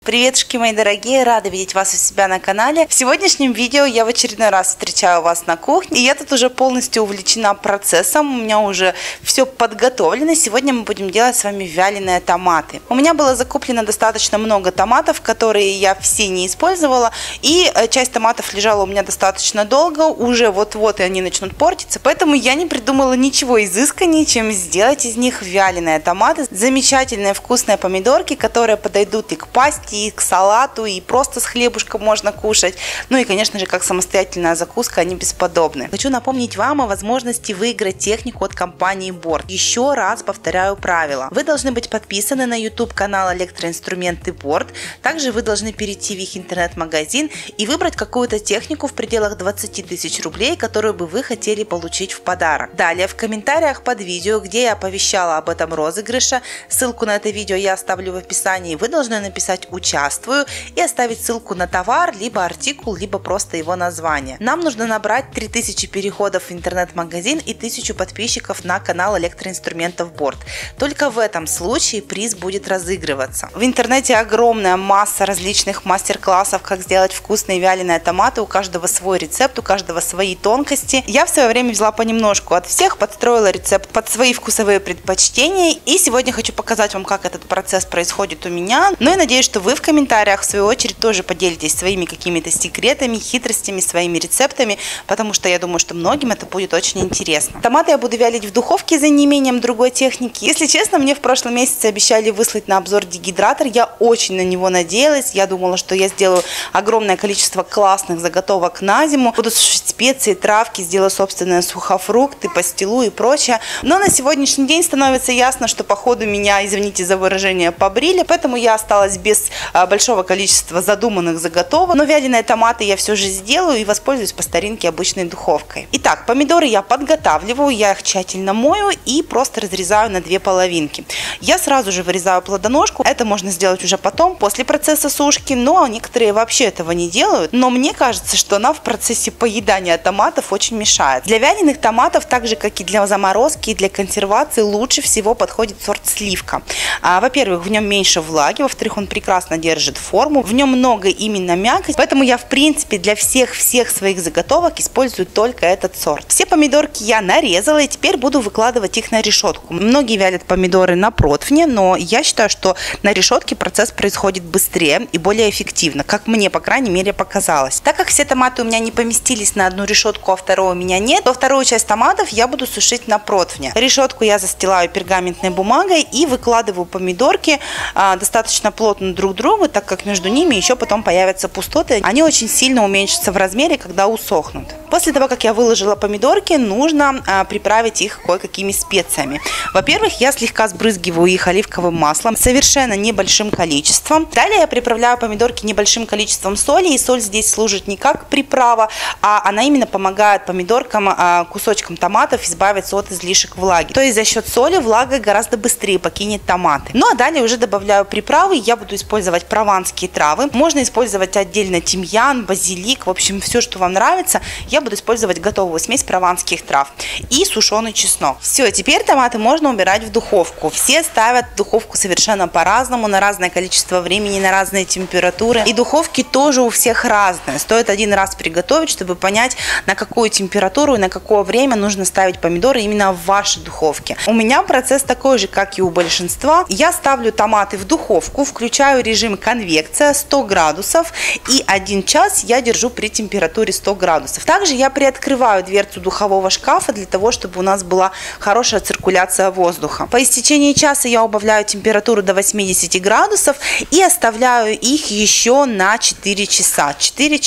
Приветушки, мои дорогие, рада видеть вас у себя на канале. В сегодняшнем видео я в очередной раз встречаю вас на кухне, и я тут уже полностью увлечена процессом, у меня уже все подготовлено. Сегодня мы будем делать с вами вяленые томаты. У меня было закуплено достаточно много томатов, которые я все не использовала, и часть томатов лежала у меня достаточно долго, уже вот-вот и они начнут портиться, поэтому я не придумала ничего изысканнее, чем сделать из них вяленые томаты. Замечательные вкусные помидорки, которые подойдут и к пасте, и к салату, и просто с хлебушком можно кушать. Ну и, конечно же, как самостоятельная закуска, они бесподобны. Хочу напомнить вам о возможности выиграть технику от компании Борт. Еще раз повторяю правила. Вы должны быть подписаны на YouTube канал Электроинструменты Борт. Также вы должны перейти в их интернет-магазин и выбрать какую-то технику в пределах 20 тысяч рублей, которую бы вы хотели получить в подарок. Далее в комментариях под видео, где я оповещала об этом розыгрыше, ссылку на это видео я оставлю в описании, вы должны написать «Участвую» и оставить ссылку на товар, либо артикул, либо просто его название. Нам нужно набрать 3000 переходов в интернет-магазин и 1000 подписчиков на канал Электроинструментов Борт. Только в этом случае приз будет разыгрываться. В интернете огромная масса различных мастер-классов, как сделать вкусные вяленые томаты. У каждого свой рецепт, у каждого свои тонкости. Я в свое время взяла понемножку от всех, подстроила рецепт под свои вкусовые предпочтения. И сегодня хочу показать вам, как этот процесс происходит у меня. Ну и надеюсь, что вы в комментариях, в свою очередь, тоже поделитесь своими какими-то секретами, хитростями, своими рецептами, потому что я думаю, что многим это будет очень интересно. Томаты я буду вялить в духовке за неимением другой техники. Если честно, мне в прошлом месяце обещали выслать на обзор дегидратор. Я очень на него надеялась. Я думала, что я сделаю огромное количество классных заготовок на зиму. Буду сушить специи, травки, сделаю собственные сухофрукты, пастилу и прочее. Но на сегодняшний день становится ясно, что походу меня, извините за выражение, побрили, поэтому я осталась без большого количества задуманных заготовок. Но вяленые томаты я все же сделаю и воспользуюсь по старинке обычной духовкой. Итак, помидоры я подготавливаю, я их тщательно мою и просто разрезаю на две половинки. Я сразу же вырезаю плодоножку, это можно сделать уже потом, после процесса сушки, но некоторые вообще этого не делают. Но мне кажется, что она в процессе поедания томатов очень мешает. Для вяленых томатов, так же как и для заморозки и для консервации, лучше всего подходит сорт сливка. Во-первых, в нем меньше влаги, во-вторых, он прекрасно держит форму, в нем много именно мякость, поэтому я в принципе для всех своих заготовок использую только этот сорт. Все помидорки я нарезала и теперь буду выкладывать их на решетку. Многие вялят помидоры на противне, но я считаю, что на решетке процесс происходит быстрее и более эффективно, как мне, по крайней мере, показалось. Так как все томаты у меня не поместились на одну решетку, а второй у меня нет, то вторую часть томатов я буду сушить на противне. Решетку я застилаю пергаментной бумагой и выкладываю помидорки достаточно плотно друг к другу, так как между ними еще потом появятся пустоты. Они очень сильно уменьшатся в размере, когда усохнут. После того, как я выложила помидорки, нужно приправить их кое-какими специями. Во-первых, я слегка сбрызгиваю их оливковым маслом, совершенно небольшим количеством. Далее я приправляю помидорки небольшим количеством соли, и соль здесь служит не как приправа, а она именно помогает помидоркам, кусочкам томатов избавиться от излишек влаги. То есть за счет соли влага гораздо быстрее покинет томаты. Ну а далее уже добавляю приправы. Я буду использовать прованские травы. Можно использовать отдельно тимьян, базилик, в общем, все, что вам нравится. Я буду использовать готовую смесь прованских трав и сушеный чеснок. Все, теперь томаты можно убирать в духовку. Все ставят в духовку совершенно по-разному, на разное количество времени, на разные температуры. И духовки тоже у всех разные. Стоит один раз приготовить, чтобы понять, на какую температуру и на какое время нужно ставить помидоры именно в вашей духовке. У меня процесс такой же, как и у большинства. Я ставлю томаты в духовку, включаю режим конвекция 100 градусов и 1 час я держу при температуре 100 градусов. Также я приоткрываю дверцу духового шкафа для того, чтобы у нас была хорошая циркуляция воздуха. По истечении часа я убавляю температуру до 80 градусов и оставляю их еще на 4 часа.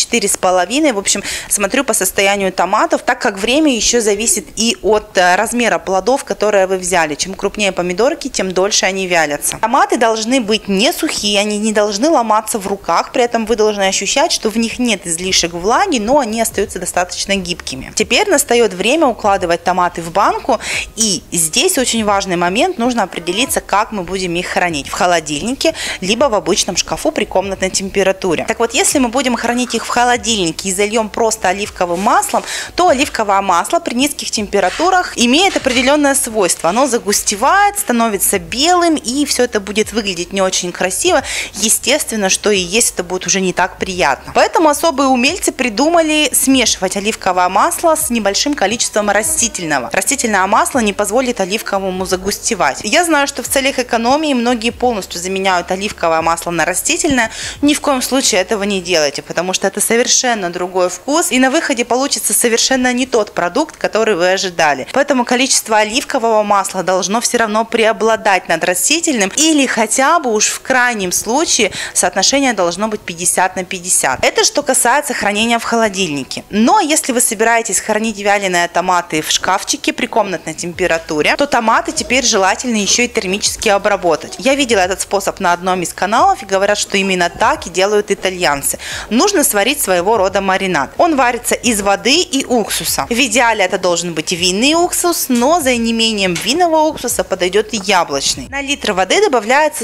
4-4,5. В общем, смотрю по состоянию томатов, так как время еще зависит и от размера плодов, которые вы взяли. Чем крупнее помидорки, тем дольше они вялятся. Томаты должны быть не сухие, они не должны ломаться в руках, при этом вы должны ощущать, что в них нет излишек влаги, но они остаются достаточно достаточно гибкими. Теперь настает время укладывать томаты в банку, и здесь очень важный момент, нужно определиться, как мы будем их хранить: в холодильнике, либо в обычном шкафу при комнатной температуре. Так вот, если мы будем хранить их в холодильнике и зальем просто оливковым маслом, то оливковое масло при низких температурах имеет определенное свойство. Оно загустевает, становится белым, и все это будет выглядеть не очень красиво. Естественно, что и есть это будет уже не так приятно. Поэтому особые умельцы придумали смешивать оливковое масло с небольшим количеством растительного. Растительное масло не позволит оливковому загустевать. Я знаю, что в целях экономии многие полностью заменяют оливковое масло на растительное. Ни в коем случае этого не делайте, потому что это совершенно другой вкус, и на выходе получится совершенно не тот продукт, который вы ожидали. Поэтому количество оливкового масла должно все равно преобладать над растительным, или хотя бы уж в крайнем случае соотношение должно быть 50 на 50. Это что касается хранения в холодильнике. Но если вы собираетесь хранить вяленые томаты в шкафчике при комнатной температуре, то томаты теперь желательно еще и термически обработать. Я видела этот способ на одном из каналов, и говорят, что именно так и делают итальянцы. Нужно сварить своего рода маринад. Он варится из воды и уксуса. В идеале это должен быть винный уксус, но за неимением винного уксуса подойдет и яблочный. На литр воды добавляется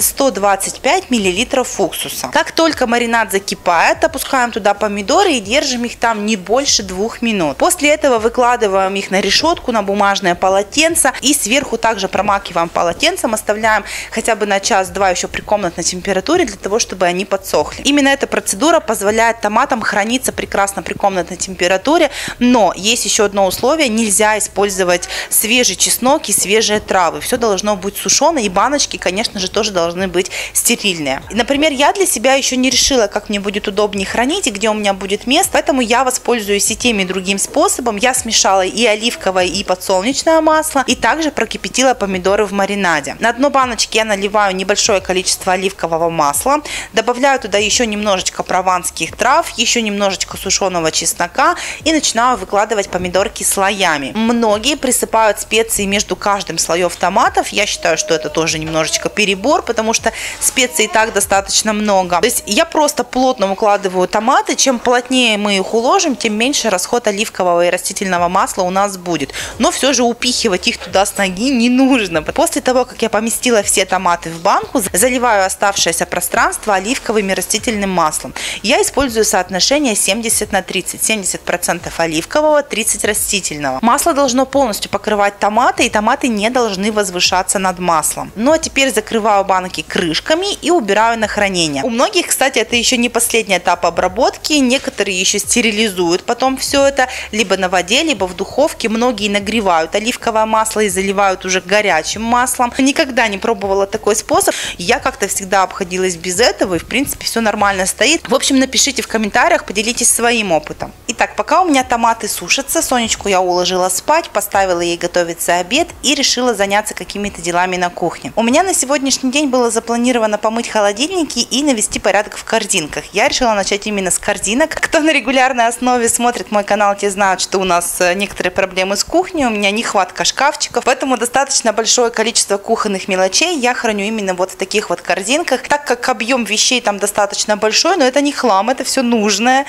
125 мл уксуса. Как только маринад закипает, опускаем туда помидоры и держим их там не больше 2 минут. После этого выкладываем их на решетку, на бумажное полотенце, и сверху также промакиваем полотенцем, оставляем хотя бы на час-два еще при комнатной температуре, для того, чтобы они подсохли. Именно эта процедура позволяет томатам храниться прекрасно при комнатной температуре, но есть еще одно условие: нельзя использовать свежий чеснок и свежие травы. Все должно быть сушеное, и баночки, конечно же, тоже должны быть стерильные. Например, я для себя еще не решила, как мне будет удобнее хранить и где у меня будет место, поэтому я воспользуюсь и тем, и другим способом. Я смешала и оливковое, и подсолнечное масло, и также прокипятила помидоры в маринаде. На дно баночки я наливаю небольшое количество оливкового масла, добавляю туда еще немножечко прованских трав, еще немножечко сушеного чеснока и начинаю выкладывать помидорки слоями. Многие присыпают специи между каждым слоев томатов. Я считаю, что это тоже немножечко перебор, потому что специй и так достаточно много. То есть я просто плотно укладываю томаты. Чем плотнее мы их уложим, тем меньше расход оливкового и растительного масла у нас будет. Но все же упихивать их туда с ноги не нужно. После того, как я поместила все томаты в банку, заливаю оставшееся пространство оливковым и растительным маслом. Я использую соотношение 70 на 30. 70% оливкового, 30% растительного. Масло должно полностью покрывать томаты, и томаты не должны возвышаться над маслом. Ну а теперь закрываю банки крышками и убираю на хранение. У многих, кстати, это еще не последний этап обработки. Некоторые еще стерилизуют потом все это либо на воде, либо в духовке. Многие нагревают оливковое масло и заливают уже горячим маслом. Никогда не пробовала такой способ. Я как-то всегда обходилась без этого, и в принципе все нормально стоит. В общем, напишите в комментариях, поделитесь своим опытом. Итак, пока у меня томаты сушатся, Сонечку я уложила спать, поставила ей готовиться обед и решила заняться какими-то делами на кухне. У меня на сегодняшний день было запланировано помыть холодильники и навести порядок в корзинках. Я решила начать именно с корзинок. Кто на регулярной основе смотрит мой канал, те знают, что у нас некоторые проблемы с кухней, у меня нехватка шкафчиков, поэтому достаточно большое количество кухонных мелочей я храню именно вот в таких вот корзинках, так как объем вещей там достаточно большой, но это не хлам, это все нужное,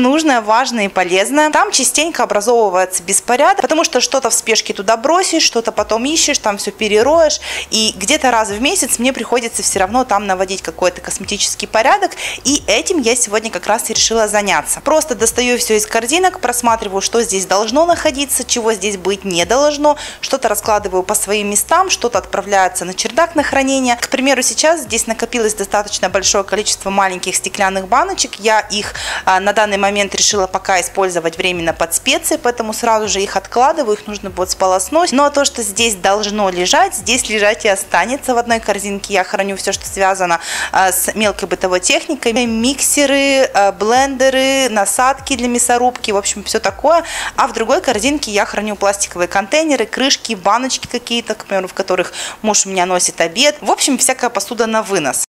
важное и полезное. Там частенько образовывается беспорядок, потому что что-то в спешке туда бросишь, что-то потом ищешь, там все перероешь, и где-то раз в месяц мне приходится все равно там наводить какой-то косметический порядок, и этим я сегодня как раз и решила заняться. Просто достаю все из корзинок, просматриваю, что здесь должно находиться, чего здесь быть не должно, что-то раскладываю по своим местам, что-то отправляется на чердак на хранение. К примеру, сейчас здесь накопилось достаточно большое количество маленьких стеклянных баночек, я их на данный момент решила пока использовать временно под специи, поэтому сразу же их откладываю, их нужно будет сполоснуть. Но то, что здесь должно лежать, здесь лежать и останется. В одной корзинке я храню все, что связано с мелкой бытовой техникой, миксеры, блендеры, насадки для мясорубки, в общем, все такое. А в другой корзинке я храню пластиковые контейнеры, крышки, баночки какие-то, к примеру, в которых муж у меня носит обед. В общем, всякая посуда на вынос.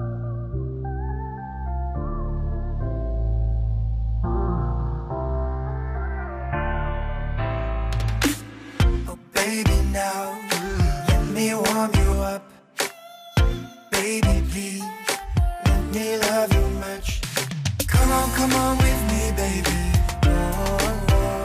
Baby, now let me warm you up. Baby, please let me love you much. Come on with me, baby. Oh, oh.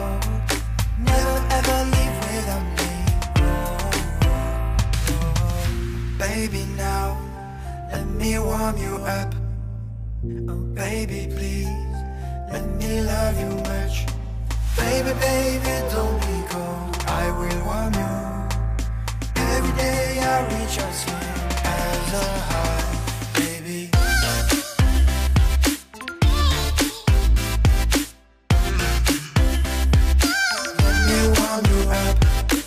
me warm you up. Oh, baby, please, let me love you much. Baby, baby, don't be cold, I will warm you. Every day I reach out slim as a heart, baby. Let me warm you up.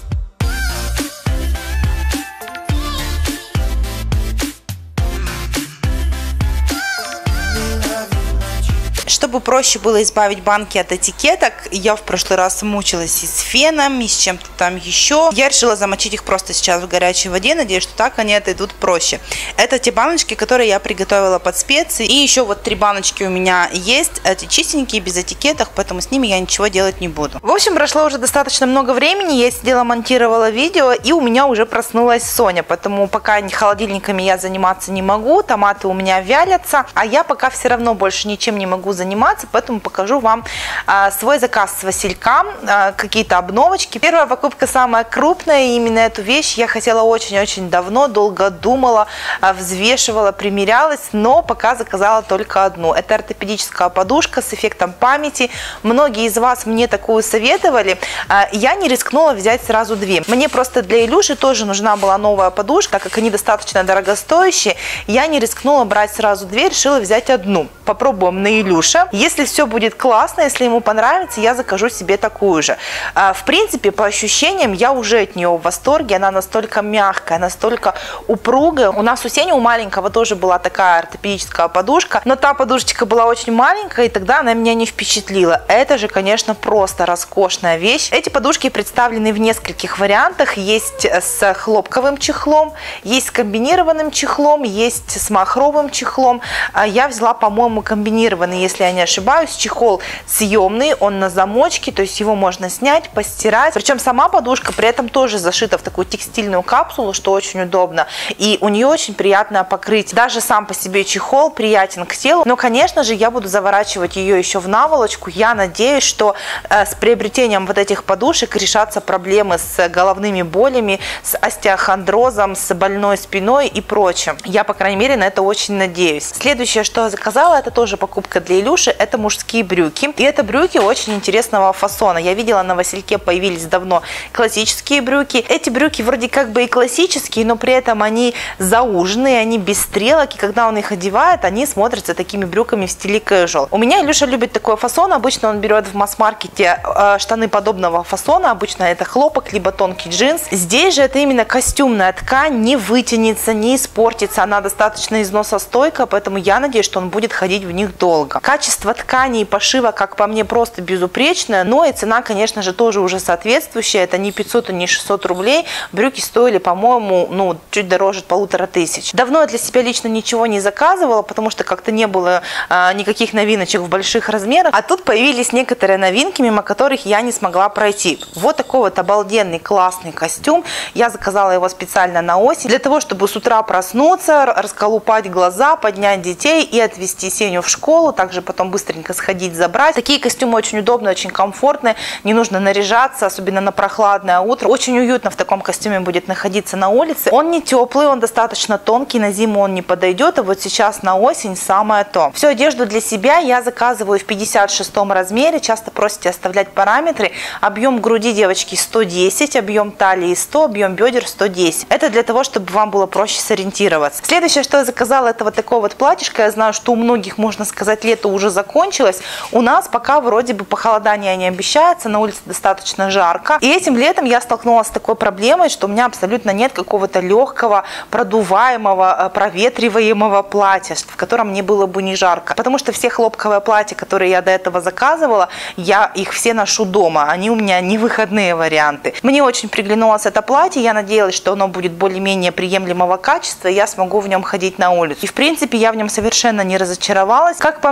Чтобы проще было избавить банки от этикеток, я в прошлый раз мучилась и с феном, и с чем-то там еще. Я решила замочить их просто сейчас в горячей воде, надеюсь, что так они отойдут проще. Это те баночки, которые я приготовила под специи. И еще вот 3 баночки у меня есть, эти чистенькие, без этикеток, поэтому с ними я ничего делать не буду. В общем, прошло уже достаточно много времени, я сидела, монтировала видео, и у меня уже проснулась Соня, поэтому пока холодильниками я заниматься не могу, томаты у меня вялятся, а я пока все равно больше ничем не могу заниматься, поэтому покажу вам свой заказ с Василька, какие-то обновочки. Первая покупка самая крупная, и именно эту вещь я хотела очень-очень давно, долго думала, взвешивала, примерялась, но пока заказала только одну. Это ортопедическая подушка с эффектом памяти. Многие из вас мне такую советовали. Я не рискнула взять сразу 2. Мне просто для Илюши тоже нужна была новая подушка, так как они достаточно дорогостоящие. Я не рискнула брать сразу 2, решила взять одну. Попробуем на Илюше. Если все будет классно, если ему понравится, я закажу себе такую же. В принципе, по ощущениям, я уже от нее в восторге. Она настолько мягкая, настолько упругая. У нас у Сени, у маленького, тоже была такая ортопедическая подушка, но та подушечка была очень маленькая, и тогда она меня не впечатлила. Это же, конечно, просто роскошная вещь. Эти подушки представлены в нескольких вариантах. Есть с хлопковым чехлом, есть с комбинированным чехлом, есть с махровым чехлом. Я взяла, по-моему, комбинированный, если я не ошибаюсь. Чехол съемный, он на замочке, то есть его можно снять, постирать. Причем сама подушка при этом тоже зашита в такую текстильную капсулу, что очень удобно. И у нее очень приятное покрытие. Даже сам по себе чехол приятен к телу. Но, конечно же, я буду заворачивать ее еще в наволочку. Я надеюсь, что с приобретением вот этих подушек решатся проблемы с головными болями, с остеохондрозом, с больной спиной и прочим. Я, по крайней мере, на это очень надеюсь. Следующее, что я заказала, это тоже покупка для Илюши. Это мужские брюки. И это брюки очень интересного фасона. Я видела, на Васильке появились давно классические брюки. Эти брюки вроде как бы и классические, но при этом они зауженные, они без стрелок. И когда он их одевает, они смотрятся такими брюками в стиле casual. У меня Илюша любит такой фасон. Обычно он берет в масс-маркете штаны подобного фасона. Обычно это хлопок, либо тонкий джинс. Здесь же это именно костюмная ткань. Не вытянется, не испортится. Она достаточно износостойкая, поэтому я надеюсь, что он будет ходить в них долго. Качество ткани и пошива, как по мне, просто безупречное, но и цена, конечно же, тоже уже соответствующая. Это не 500 и не 600 рублей. Брюки стоили, по-моему, чуть дороже 1500. Давно я для себя лично ничего не заказывала, потому что как-то не было никаких новиночек в больших размерах. А тут появились некоторые новинки, мимо которых я не смогла пройти. Вот такой вот обалденный, классный костюм. Я заказала его специально на осень, для того, чтобы с утра проснуться, расколупать глаза, поднять детей и отвезти Сеню в школу, также потом быстренько сходить забрать. Такие костюмы очень удобные, очень комфортные, не нужно наряжаться, особенно на прохладное утро. Очень уютно в таком костюме будет находиться на улице. Он не теплый, он достаточно тонкий, на зиму он не подойдет, а вот сейчас на осень самое то. Всю одежду для себя я заказываю в 56 размере, часто просите оставлять параметры. Объем груди, девочки, 110, объем талии 100, объем бедер 110. Это для того, чтобы вам было проще сориентироваться. Следующее, что я заказала, это вот такое вот платьишко. Я знаю, что у многих, можно сказать, лето уже закончилось. У нас пока вроде бы похолодание не обещается, на улице достаточно жарко. И этим летом я столкнулась с такой проблемой, что у меня абсолютно нет какого-то легкого, продуваемого, проветриваемого платья, в котором мне было бы не жарко. Потому что все хлопковые платья, которые я до этого заказывала, я их все ношу дома. Они у меня не выходные варианты. Мне очень приглянулось это платье. Я надеялась, что оно будет более-менее приемлемого качества, и я смогу в нем ходить на улицу. И в принципе я в нем совершенно не разочаровалась. Как по мне,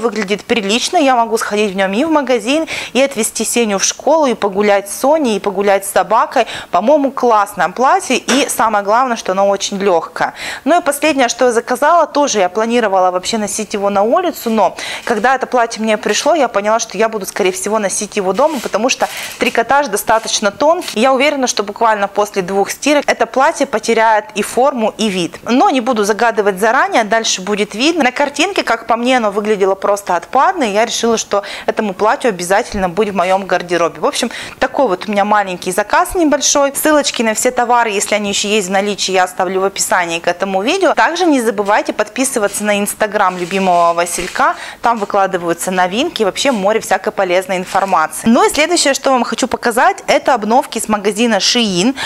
выглядит прилично, я могу сходить в нем и в магазин, и отвезти Сеню в школу, и погулять с Соней, и погулять с собакой. По-моему, классное платье, и самое главное, что оно очень легкое. Ну и последнее, что я заказала, тоже я планировала вообще носить его на улицу, но когда это платье мне пришло, я поняла, что я буду, скорее всего, носить его дома, потому что трикотаж достаточно тонкий. Я уверена, что буквально после 2 стирок это платье потеряет и форму, и вид. Но не буду загадывать заранее, дальше будет видно. На картинке, как по мне, оно выглядело просто отпадно, и я решила, что этому платью обязательно будет в моем гардеробе. В общем, такой вот у меня маленький заказ небольшой. Ссылочки на все товары, если они еще есть в наличии, я оставлю в описании к этому видео. Также не забывайте подписываться на инстаграм любимого Василька, там выкладываются новинки и вообще море всякой полезной информации. Ну и следующее, что вам хочу показать, это обновки с магазина Shein.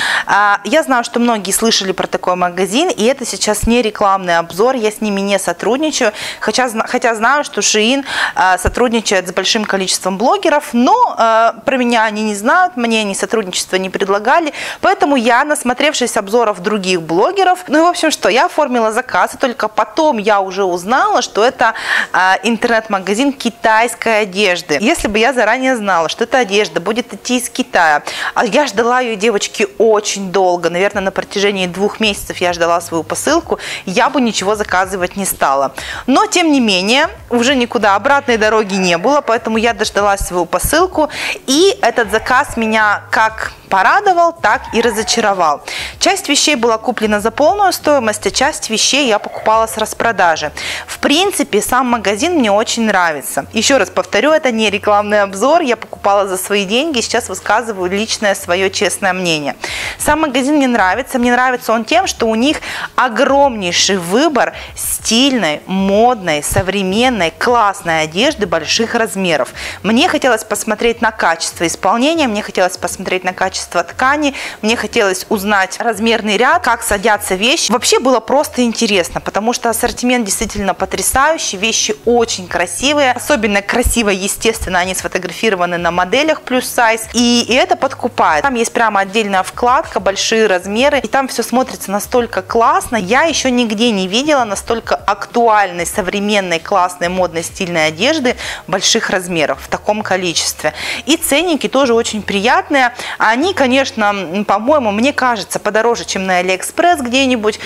Я знаю, что многие слышали про такой магазин, и это сейчас не рекламный обзор, я с ними не сотрудничаю, хотя знаю, что Shein сотрудничает с большим количеством блогеров, но про меня они не знают, мне они сотрудничество не предлагали, поэтому я, насмотревшись обзоров других блогеров, ну и в общем, что я оформила заказ, и только потом я уже узнала, что это интернет-магазин китайской одежды. Если бы я заранее знала, что эта одежда будет идти из Китая, а я ждала ее, девочки, очень долго, наверное, на протяжении 2 месяцев я ждала свою посылку, я бы ничего заказывать не стала. Но, тем не менее, уже никуда обратной дороги не было, поэтому я дождалась свою посылку, и этот заказ меня как порадовал, так и разочаровал. Часть вещей была куплена за полную стоимость, а часть вещей я покупала с распродажи. В принципе, сам магазин мне очень нравится. Еще раз повторю, это не рекламный обзор, я покупала за свои деньги, сейчас высказываю личное свое честное мнение. Сам магазин мне нравится он тем, что у них огромнейший выбор стильной, модной, современной, классной одежды больших размеров. Мне хотелось посмотреть на качество исполнения, мне хотелось посмотреть на качество ткани, мне хотелось узнать размерный ряд, как садятся вещи. Вообще было просто интересно, потому что ассортимент действительно потрясающий, вещи очень красивые, особенно красиво, естественно, они сфотографированы на моделях плюс сайз, и это подкупает. Там есть прямо отдельная вкладка, большие размеры, и там все смотрится настолько классно. Я еще нигде не видела настолько актуальной, современной, классной, модной, стильной одежды больших размеров в таком количестве. И ценники тоже очень приятные. Они, конечно, по-моему, мне кажется, подороже, чем на Алиэкспресс где-нибудь.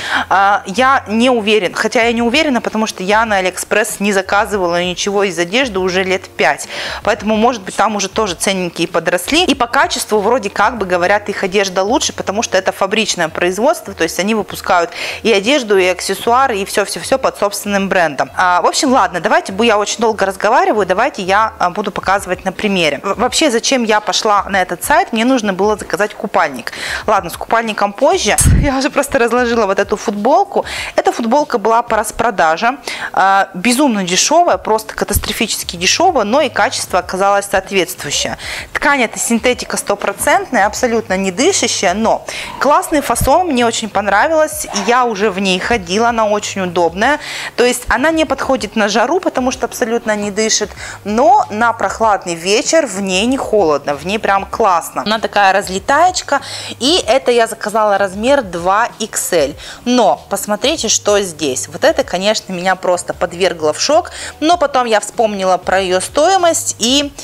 Я не уверена, хотя я не уверена, потому что я на Алиэкспресс не заказывала ничего из одежды уже лет 5. Поэтому, может быть, там уже тоже ценники и подросли. И по качеству вроде как бы говорят, их одежда лучше, потому что это фабричное производство, то есть они выпускают и одежду, и аксессуары, и все-все-все под собственным брендом. В общем, ладно, давайте, я очень долго разговариваю, давайте я буду показывать на примере. Вообще, зачем я пошла на этот сайт? Мне нужно было заказать купальник. Ладно, с купальником позже. Я уже просто разложила вот эту футболку. Эта футболка была по распродаже. Безумно дешевая, просто катастрофически дешевая, но и качество оказалось соответствующее. Ткань это синтетика 100%, абсолютно не дышащая, но классный фасон, мне очень понравилось. Я уже в ней ходила, она очень удобная. То есть она не подходит на жару, потому что абсолютно не дышит, но на прохладный вечер в ней не холодно, в ней прям классно. Она такая разлетаечка, и это я заказала размер 2XL. Но посмотрите, что здесь. Вот это, конечно, меня просто подвергло в шок, но потом я вспомнила про ее стоимость и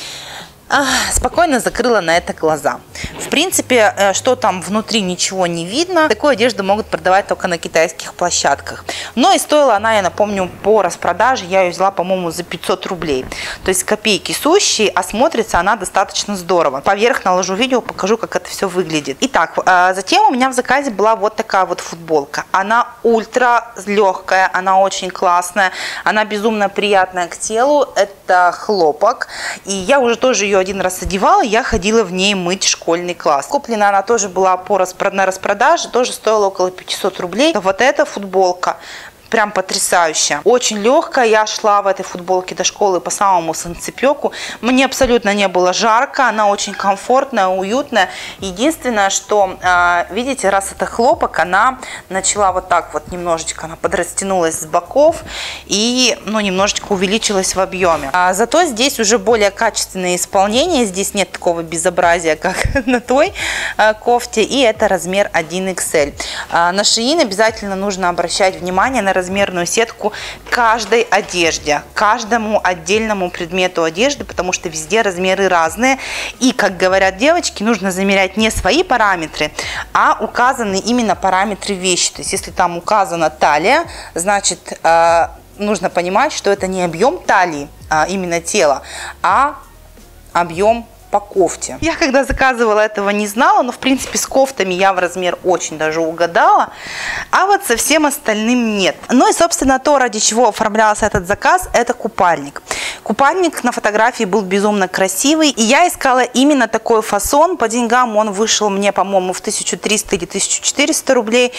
спокойно закрыла на это глаза. В принципе, что там внутри, ничего не видно. Такую одежду могут продавать только на китайских площадках. Но и стоила она, я напомню, по распродаже, я ее взяла, по-моему, за 500 рублей. То есть копейки сущие, а смотрится она достаточно здорово. Поверх наложу видео, покажу, как это все выглядит. Итак, затем у меня в заказе была вот такая вот футболка. Она ультра легкая, она очень классная, она безумно приятная к телу. Это хлопок. И я уже тоже ее один раз одевала, я ходила в ней мыть школьный класс. Куплена она тоже была на распродаже, тоже стоила около 500 рублей. Вот эта футболка прям потрясающая. Очень легкая. Я шла в этой футболке до школы по самому санцепёку. Мне абсолютно не было жарко. Она очень комфортная, уютная. Единственное, что, видите, раз это хлопок, она начала вот так вот немножечко, она подрастянулась с боков и, немножечко увеличилась в объеме. Зато здесь уже более качественное исполнение. Здесь нет такого безобразия, как на той кофте. И это размер 1XL. На Shein обязательно нужно обращать внимание на размерную сетку каждой одежде, каждому отдельному предмету одежды, потому что везде размеры разные. И, как говорят девочки, нужно замерять не свои параметры, а указаны именно параметры вещи. То есть, если там указана талия, значит, нужно понимать, что это не объем талии, именно тела, а объем по кофте. Я когда заказывала, этого не знала, но в принципе с кофтами я в размер очень даже угадала, а вот со всем остальным нет. Ну и собственно то, ради чего оформлялся этот заказ, это купальник. Купальник на фотографии был безумно красивый, и я искала именно такой фасон. По деньгам он вышел мне, по-моему, в 1300 или 1400 рублей,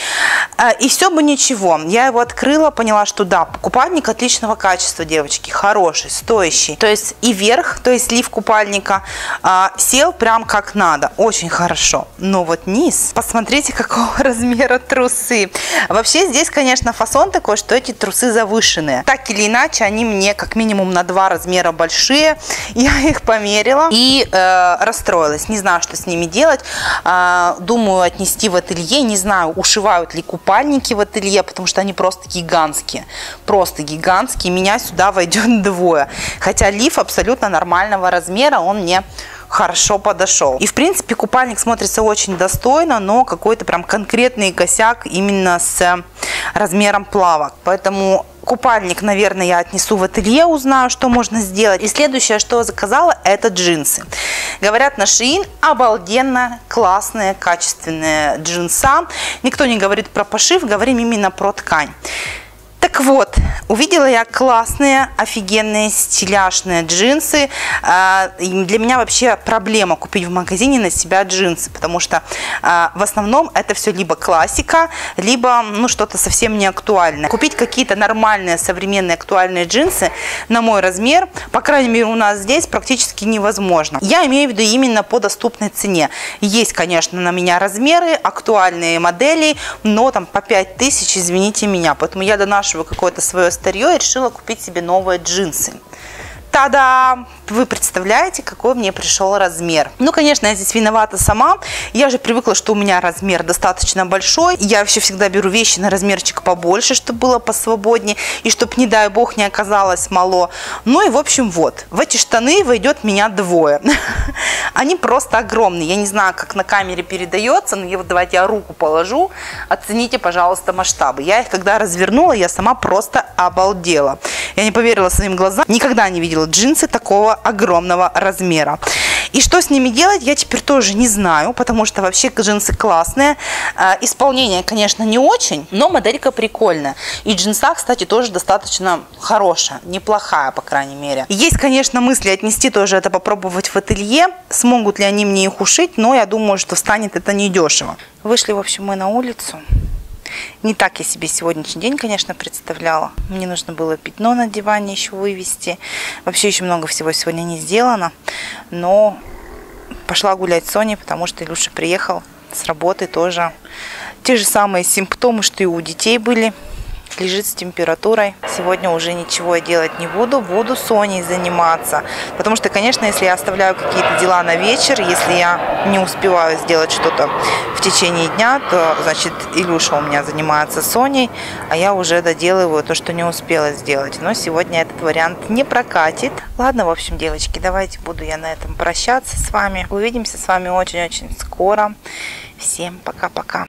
и все бы ничего. Я его открыла, поняла, что да, купальник отличного качества, девочки, хороший, стоящий. То есть и верх, то есть слив купальника, сел прям как надо, очень хорошо. Но вот низ, посмотрите, какого размера трусы. Вообще здесь, конечно, фасон такой, что эти трусы завышенные. Так или иначе, они мне как минимум на 2 размера большие. Я их померила и расстроилась. Не знаю, что с ними делать. Думаю, отнести в ателье. Не знаю, ушивают ли купальники в ателье, потому что они просто гигантские. Просто гигантские. Меня сюда войдет 2. Хотя лиф абсолютно нормального размера, он мне хорошо подошел. И в принципе купальник смотрится очень достойно, но какой-то прям конкретный косяк именно с размером плавок. Поэтому купальник, наверное, я отнесу в ателье, узнаю, что можно сделать. И следующее, что заказала, это джинсы. Говорят, на Shein обалденно классные, качественные джинса. Никто не говорит про пошив, говорим именно про ткань. Так вот, увидела я классные, офигенные, стиляшные джинсы. Для меня вообще проблема купить в магазине на себя джинсы, потому что в основном это все либо классика, либо ну, что-то совсем не актуальное. Купить какие-то нормальные, современные, актуальные джинсы на мой размер, по крайней мере, у нас здесь практически невозможно. Я имею в виду именно по доступной цене. Есть, конечно, на меня размеры, актуальные модели, но там по 5000, извините меня. Поэтому я донашиваю какое-то свое старье и решила купить себе новые джинсы. Та-да! Вы представляете, какой мне пришел размер. Ну, конечно, я здесь виновата сама. Я же привыкла, что у меня размер достаточно большой. Я вообще всегда беру вещи на размерчик побольше, чтобы было посвободнее. И чтобы, не дай бог, не оказалось мало. Ну и, в общем, вот. В эти штаны войдет меня 2. Они просто огромные. Я не знаю, как на камере передается, но вот давайте я руку положу. Оцените, пожалуйста, масштабы. Я их когда развернула, я сама просто обалдела. Я не поверила своим глазам. Никогда не видела джинсы такого огромного размера. И что с ними делать, я теперь тоже не знаю, потому что вообще джинсы классные. Исполнение, конечно, не очень, но моделька прикольная. И джинса, кстати, тоже достаточно хорошая, неплохая, по крайней мере. Есть, конечно, мысли отнести тоже это, попробовать в ателье. Смогут ли они мне их ушить, но я думаю, что станет это недешево. Вышли, в общем, мы на улицу. Не так я себе сегодняшний день, конечно, представляла. Мне нужно было пятно на диване еще вывести. Вообще еще много всего сегодня не сделано. Но пошла гулять с Соней, потому что Илюша приехал с работы тоже. Те же самые симптомы, что и у детей были. Лежит с температурой. Сегодня уже ничего я делать не буду. Буду с Соней заниматься. Потому что, конечно, если я оставляю какие-то дела на вечер, если я не успеваю сделать что-то в течение дня, то, значит, Илюша у меня занимается с Соней, а я уже доделываю то, что не успела сделать. Но сегодня этот вариант не прокатит. Ладно, в общем, девочки, давайте буду я на этом прощаться с вами. Увидимся с вами очень-очень скоро. Всем пока-пока.